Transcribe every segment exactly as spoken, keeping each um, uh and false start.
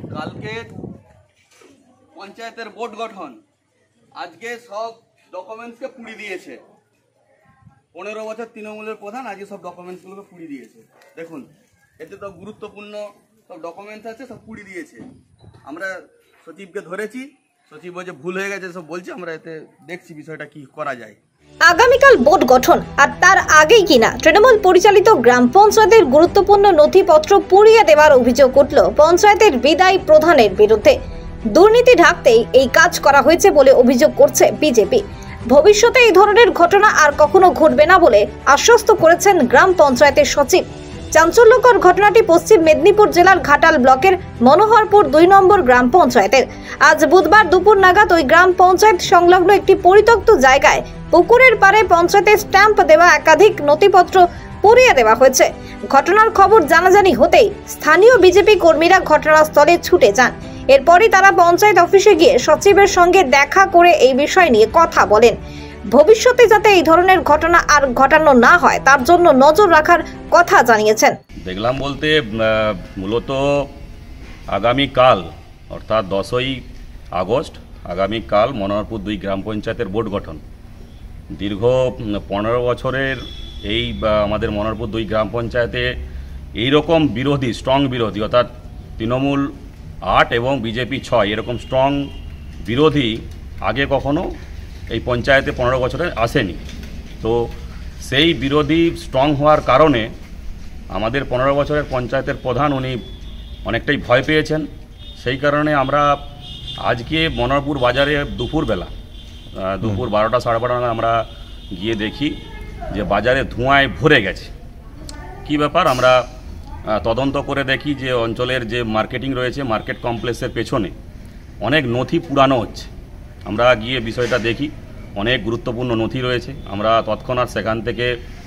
কালকে পঞ্চায়েতের বোর্ড গঠন, আজকে সব ডকুমেন্টসকে পুড়ি দিয়েছে। পনেরো বছর তৃণমূলের প্রধান আজকে সব ডকুমেন্টসগুলোকে পুড়ি দিয়েছে। দেখুন, এতে তো গুরুত্বপূর্ণ সব ডকুমেন্টস আছে, সব পুড়ি দিয়েছে। আমরা সচিবকে ধরেছি, সচিব বলছে ভুল হয়ে গেছে, সব বলছে। আমরা এতে দেখছি বিষয়টা কি করা যায়। আগামীকাল বোর্ড গঠন, আর তার আগেই কিনা তৃণমূল পরিচালিত গ্রাম পঞ্চায়েতের গুরুত্বপূর্ণ নথিপত্র পুড়িয়ে দেওয়ার অভিযোগ উঠল পঞ্চায়েতের বিদায়ী প্রধানের বিরুদ্ধে। দুর্নীতি ঢাকতেই এই কাজ করা হয়েছে বলে অভিযোগ করছে বিজেপি। ভবিষ্যতে এই ধরনের ঘটনা আর কখনো ঘটবে না বলে আশ্বস্ত করেছেন গ্রাম পঞ্চায়েতের সচিব। চাঞ্চল্যকর ঘটনাটি পশ্চিম মেদিনীপুর জেলার ঘাটাল ব্লকের মনোহরপুর দুই নম্বর গ্রাম পঞ্চায়েতের। আজ বুধবার দুপুর নাগাদ ওই গ্রাম পঞ্চায়েত সংলগ্ন একটি পরিত্যক্ত জায়গায় পুকুরের পাড়ে পঞ্চায়েতের স্ট্যাম্প দেওয়া একাধিক নথিপত্র পুড়িয়ে দেওয়া হয়েছে। ঘটনার খবর জানাজানি হতেই স্থানীয় বিজেপি কর্মীরা ঘটনাস্থলে ছুটে যান। এরপরই তারা পঞ্চায়েত অফিসে গিয়ে সচিবের সঙ্গে দেখা করে এই বিষয় নিয়ে কথা বলেন। ভবিষ্যতে যাতে এই ধরনের ঘটনা আর ঘটানো না হয় তার জন্য নজর রাখার কথা জানিয়েছেন। দেখলাম বলতে মূলত আগামীকাল অর্থাৎ দশই আগস্ট আগামীকাল মনোহরপুর দুই গ্রাম পঞ্চায়েতের বোর্ড গঠন। দীর্ঘ পনেরো বছরের এই আমাদের মনোহরপুর দুই গ্রাম পঞ্চায়েতে এইরকম বিরোধী স্ট্রং বিরোধী অর্থাৎ তৃণমূল আট এবং বিজেপি ছয় এরকম স্ট্রং বিরোধী আগে কখনো এই পঞ্চায়েতে পনেরো বছরে আসেনি। তো সেই বিরোধী স্ট্রং হওয়ার কারণে আমাদের পনেরো বছরের পঞ্চায়েতের প্রধান উনি অনেকটাই ভয় পেয়েছেন। সেই কারণে আমরা আজকে মনোহরপুর বাজারে দুপুরবেলা দুপুর বারোটা সাড়ে বারোটা নাগাদ আমরা গিয়ে দেখি যে বাজারে ধোঁয়ায় ভরে গেছে। কি ব্যাপার আমরা তদন্ত করে দেখি যে অঞ্চলের যে মার্কেটিং রয়েছে মার্কেট কমপ্লেক্সের পেছনে অনেক নথি পুরানো হচ্ছে। আমরা গিয়ে বিষয়টা দেখি, অনেক গুরুত্বপূর্ণ নথি রয়েছে। আমরা তৎক্ষণাৎ সেখান থেকে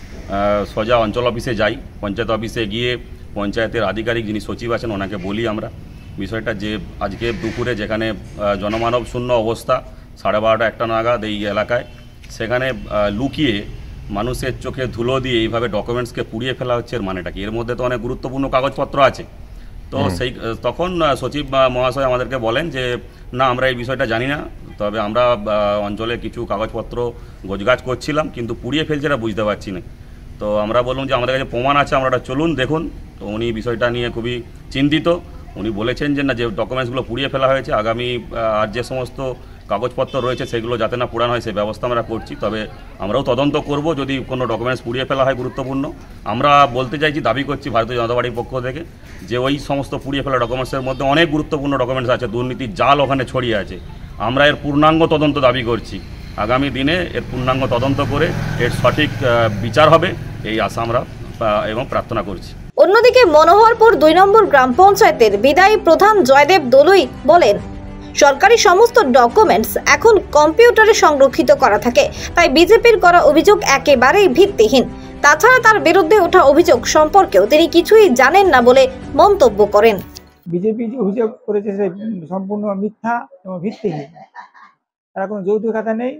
সোজা অঞ্চল অফিসে যাই। পঞ্চায়েত অফিসে গিয়ে পঞ্চায়েতের আধিকারিক যিনি সচিব আছেন ওনাকে বলি আমরা বিষয়টা, যে আজকে দুপুরে যেখানে জনমানব শূন্য অবস্থা সাড়ে বারোটা একটা নাগাদ এই এলাকায়, সেখানে লুকিয়ে মানুষের চোখে ধুলো দিয়ে এইভাবে ডকুমেন্টসকে পুড়িয়ে ফেলা হচ্ছে। এর মানেটা কি? এর মধ্যে তো অনেক গুরুত্বপূর্ণ কাগজপত্র আছে। তো সেই তখন সচিব মহাশয় আমাদেরকে বলেন যে না, আমরা এই বিষয়টা জানি না, তবে আমরা অঞ্চলে কিছু কাগজপত্র গোছগাছ করছিলাম, কিন্তু পুড়িয়ে ফেলছে এটা বুঝতে পারছি না। তো আমরা বললাম যে আমাদের কাছে প্রমাণ আছে, আমরা চলুন দেখুন। তো উনি বিষয়টা নিয়ে খুবই চিন্তিত। উনি বলেছেন যে না, যে ডকুমেন্টসগুলো পুড়িয়ে ফেলা হয়েছে, আগামী আর যে সমস্ত কাগজপত্র রয়েছে সেগুলো যাতে না পোড়ানো হয় সেই ব্যবস্থা আমরা করছি। তবে আমরাও তদন্ত করব যদি কোনো ডকুমেন্টস পুড়িয়ে ফেলা হয় গুরুত্বপূর্ণ। আমরা বলতে চাইছি, দাবি করছি ভারতীয় জনতা পার্টির পক্ষ থেকে যে ওই সমস্ত পুড়িয়ে ফেলা ডকুমেন্টসের মধ্যে অনেক গুরুত্বপূর্ণ ডকুমেন্টস আছে, দুর্নীতির জাল ওখানে ছড়িয়ে আছে। আমরা এর পূর্ণাঙ্গ তদন্ত দাবি করছি। আগামী দিনে এর পূর্ণাঙ্গ তদন্ত করে এর সঠিক বিচার হবে এই আশা আমরা এবং প্রার্থনা করছি। অন্যদিকে মনোহরপুর দুই নম্বর গ্রাম পঞ্চায়েতের বিদায়ী প্রধান জয়দেব দলুই বলেন, সরকারি সমস্ত ডকুমেন্টস এখন কম্পিউটারে সংরক্ষিত করা থাকে, তাই বিজেপির করা অভিযোগ একেবারেই ভিত্তিহীন। তাছাড়া তার বিরুদ্ধে ওঠা অভিযোগ সম্পর্কেও তিনি কিছুই জানেন না বলে মন্তব্য করেন। বিজেপি যে অভিযোগ করেছে সে সম্পূর্ণ মিথ্যা এবং ভিত্তিহীন। তারা কোনো যৌতুক খাতা নেই।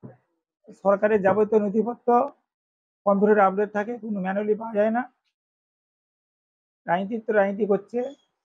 সরকারের যাবতীয় নথিপত্র কম্পিউটারে আপডেট থাকে, কোনো ম্যানুয়ালি পাওয়া যায় না। রাজনীতি তো রাজনীতি করছে।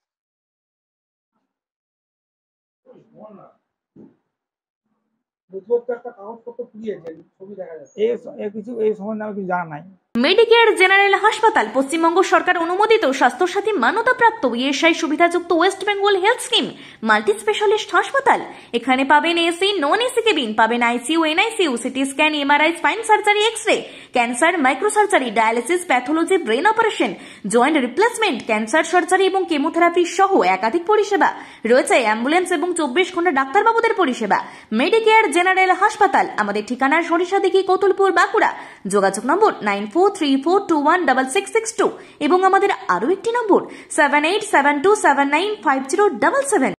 মেডিকেয়ার জেনারেল হাসপাতাল পশ্চিমবঙ্গ সরকার অনুমোদিত স্বাস্থ্যসাথী মান্যতাপ্রাপ্ত ইএসআই সুবিধাযুক্ত West Bengal health scheme multi specialist হাসপাতাল। এখানে পাবেন এসি, নন এসি কেবিন, পাবেন ICU, NICU, CT scan, MRI, spine surgery, X-ray, cancer, microsurgery, dialysis, pathology, brain operation, joint replacement, cancer surgery এবং কেমোথেরাপি সহ একাধিক পরিষেবা রয়েছে। অ্যাম্বুলেন্স এবং চব্বিশ ঘন্টা ডাক্তারবাবুদের পরিষেবা। মেডিকেয়ার জেনারেল হাসপাতাল, আমাদের ঠিকানা সরিষাদিঘি, কতুলপুর, বাঁকুড়া। যোগাযোগ number nine four three four two one double six six two এবং আমাদের আরও একটি number seven eight seven two seven nine five zero double seven.